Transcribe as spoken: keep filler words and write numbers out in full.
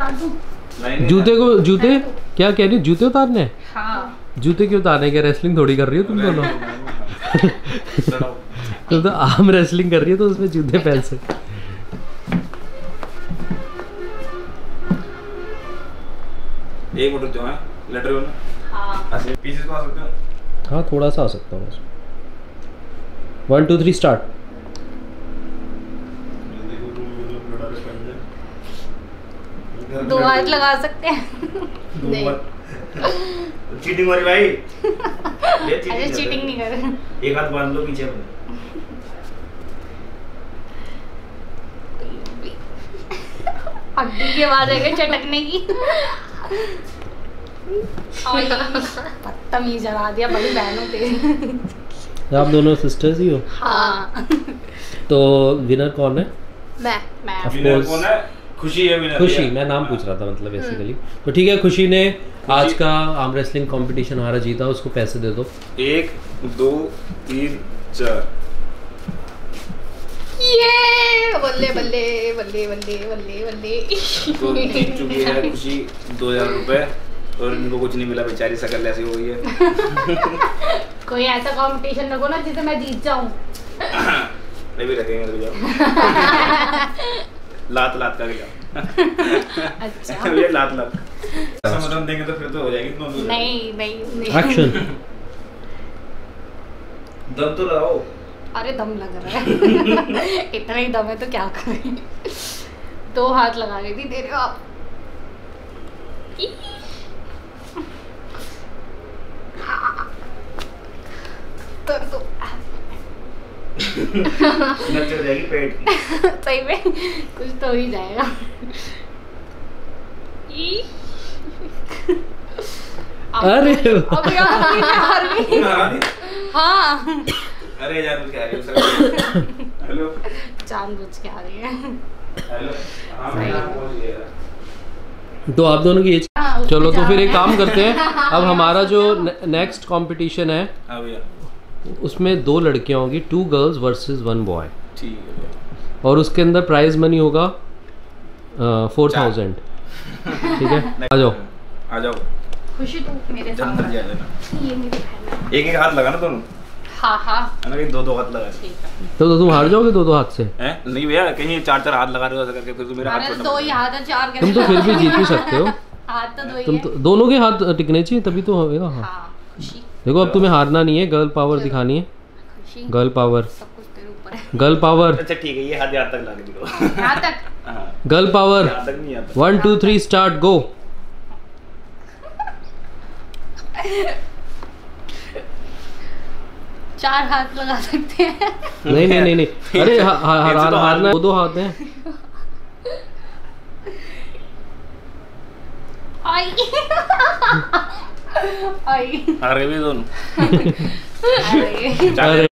जूते को जूते क्या कह रही हो? जूते उतारने? हाँ। जूते क्यों उतारने? क्या रेसलिंग थोड़ी कर रही हो तुम दोनों? तुम तो आम रेसलिंग कर रही हो तो उसमें जूते पहन सकते। एक मिनट जो है लेटर हो ना। हाँ पीसेस को आ सकते हो? हाँ थोड़ा सा आ सकता हूँ। One two three start. दो हाथ लगा सकते हैं। चीटिंग हो रही भाई। ये चीटिंग चीटिंग नहीं कर रहे। एक हाथ बांध लो पीछे में। हड्डी की आवाज है चटकने की। बदतमीज जला दिया बड़ी बहनों पे। आप दोनों सिस्टर्स ही हो? हाँ। तो विनर कौन है? मैं मैं विनर कौन है? खुशी है विनर। खुशी, मैं नाम पूछ रहा था मतलब बेसिकली। तो ठीक है, खुशी ने आज का आर्म रेसलिंग कंपटीशन हारा जीता, उसको पैसे दे दो। एक दो तीन चार। ये बल्ले बल्ले बल्ले बल्ले बल्ले बल्ले। तो जीत चुकी है खुशी दो हजार रुपए और इनको कुछ नहीं मिला, बेचारी शकल ऐसी हो गई है। कोई ऐसा कंपटीशन रखो ना जिसे मैं जीत जाऊं। मैं भी रखेंगे तो जाओ। लात लात का गया। अच्छा ये लात लात समझन देंगे तो फिर तो हो जाएगी। नहीं नहीं एक्शन। दम तो लगाओ। अरे दम लग रहा है। इतना ही दम है तो क्या करें। दो हाथ लगा रही थी, दे रहे हो आप। तो तो नच जाएगी पेट। सही में कुछ तो हो ही जाएगा। अरे अब यार हाँ अरे यार मुझे आ रही है। हेलो जानबूझ के आ रही है। हेलो हां मैं पहुंच गया। तो आप दोनों की एज। हाँ, चलो तो फिर एक काम करते हैं, अब हमारा जो नेक्स्ट कंपटीशन है हां भैया उसमें दो लड़कियां होंगी, two girls versus one boy. ठीक है। और उसके अंदर प्राइज मनी होगा फोर थाउजेंड। ठीक है, आ जाओ आ जाओ। खुशी तू मेरे साथ जल्दी आ जाना। ये मेरी बहन है। एक एक हाथ लगाना दोनों। हाँ हाँ है ना कि दो दो हाथ लगा। ठीक है। तो, तो तुम हार जाओगे दो दो हाथ से? हैं नहीं भैया, कहीं चार चार हाथ लगा रहे हो ऐसा करके फिर तो मेरा हाथ अरे छोटा दो ही हाथ है, चार तुम तो फिर भी जीत ही सकते हो। हाथ तो दो ही तुम है। तो दोनों के हाथ टिकने चाहिए तभी तो होगा। हाँ हाँ खुशी देखो, अब तुम्हें हारना नहीं है, गर्ल पावर दिखानी है। खुशी गर्ल पावर, सब कुछ तेरे ऊपर है। Girl power. अच्छा ठीक है, ये हाथ यहाँ तक ला के दिखाओ। यहाँ तक हाँ गर्ल पावर। यहाँ तक नहीं आता। One two three start go. चार हाथ लगा सकते हैं। नहीं नहीं नहीं नहीं अरे हा- हा- हार हार हारना दो दो हाथ हैं। आई आई हार गए भी दोनों। अरे अरे